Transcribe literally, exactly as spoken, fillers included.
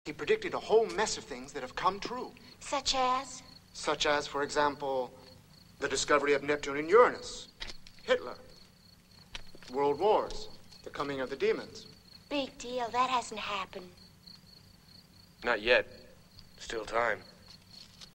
He predicted a whole mess of things that have come true. Such as? Such as, for example, the discovery of Neptune and Uranus, Hitler, world wars, the coming of the demons. Big deal. That hasn't happened. Not yet. Still time.